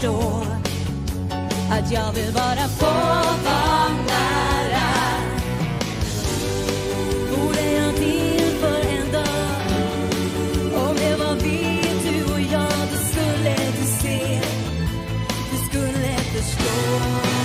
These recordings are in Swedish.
förstå att jag vill bara få vara nära. Borde jag till för en dag? Om det var vi, du och jag, då skulle du se, du skulle förstå.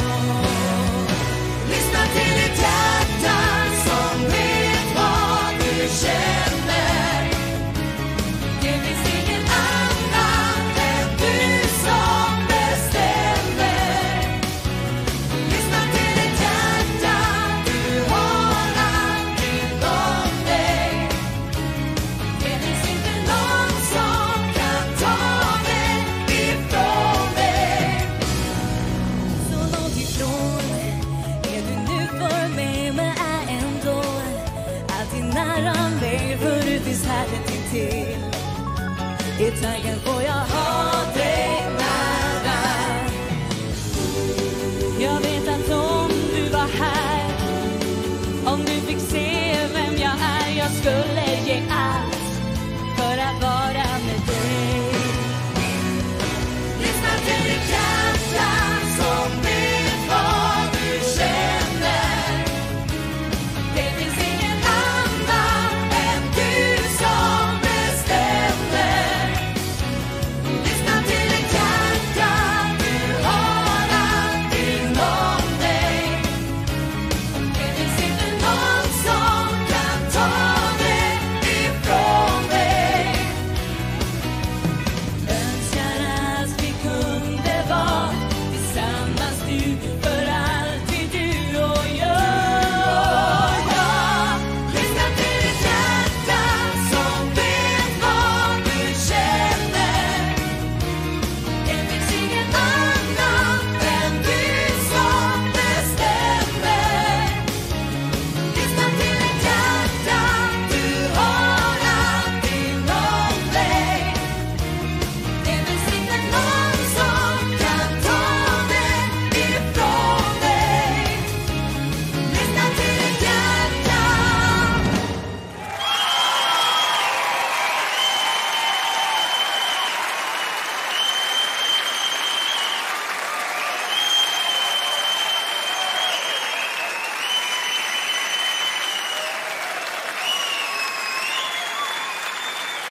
Lyssna till ditt hjärta som vet vad du känner. Det finns ingen annan än du som bestämmer. Lyssna till ditt hjärta, du har allt inom dig. Det finns inte någon som kan ta dig ifrån dig. Så långt ifrån är du nu för mig, men är ändå alltid nära mig, för du finns här tätt intill. I tanken får jag ha dig nära. Jag vet att om du var här, om du fick se vem jag är, jag skulle ge